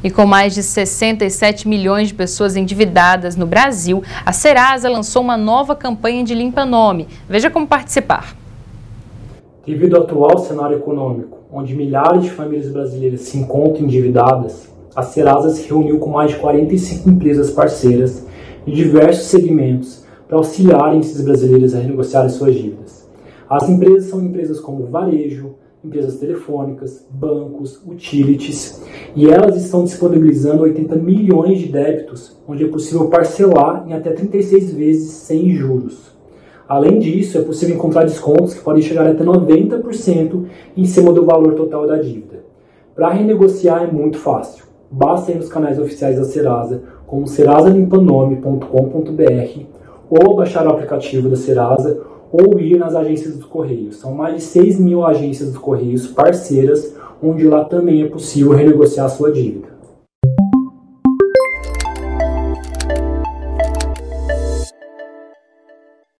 E com mais de 67 milhões de pessoas endividadas no Brasil, a Serasa lançou uma nova campanha de limpa-nome. Veja como participar. Devido ao atual cenário econômico, onde milhares de famílias brasileiras se encontram endividadas, a Serasa se reuniu com mais de 45 empresas parceiras de diversos segmentos para auxiliarem esses brasileiros a renegociarem suas dívidas. As empresas são empresas como varejo, empresas telefônicas, bancos, utilities, e elas estão disponibilizando 80 milhões de débitos, onde é possível parcelar em até 36 vezes sem juros. Além disso, é possível encontrar descontos que podem chegar até 90% em cima do valor total da dívida. Para renegociar é muito fácil. Basta ir nos canais oficiais da Serasa, como serasalimpanome.com.br, ou baixar o aplicativo da Serasa, ou ir nas agências dos Correios. São mais de 6 mil agências dos Correios parceiras, onde lá também é possível renegociar a sua dívida.